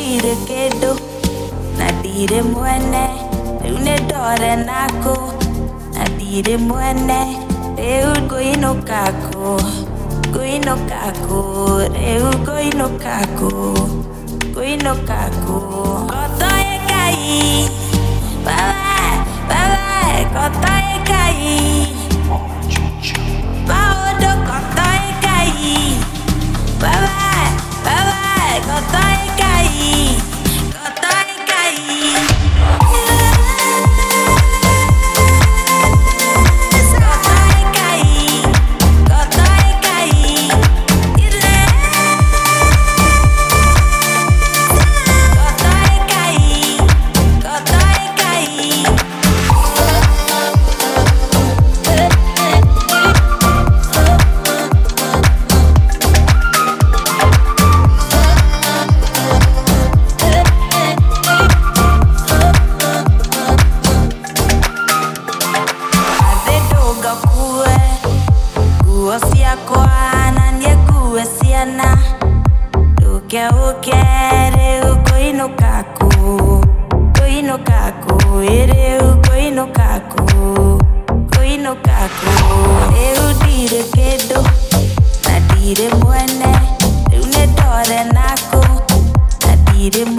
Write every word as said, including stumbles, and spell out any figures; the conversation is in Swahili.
ndirĩ kĩndũ na ndirĩ mwene, rĩu nĩndore nakũ na ndirĩ mwene, rĩu ngũinũka kũ, ngũinũka kũ, rĩu ngũinũka kũ, ngũinũka kũ. Kotoĩ Ngai, bye bye, kotoĩ Ngai, maũndũ kotoĩ Ngai, bye bye, kotoĩ Ngai, kotoĩ Ngai. Did it